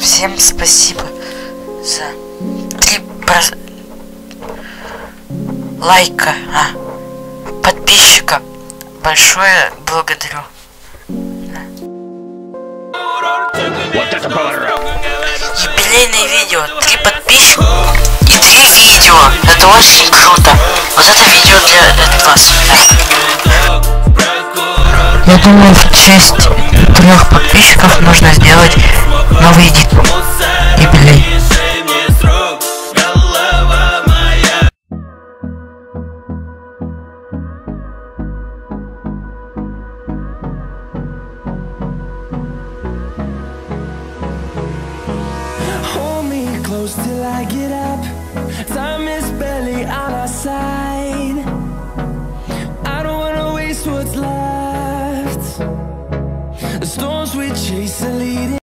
Всем спасибо за 3 лайка, подписчика. Большое благодарю. Вот это поворот! Юбилейное видео, 3 подписчика и 3 видео. Это очень круто. Вот это видео для вас. Я думаю, в честь 3 подписчиков нужно сделать новый юбилей. Close till I get up. Time is barely on our side. I don't wanna waste what's left. The storms we chase are leading.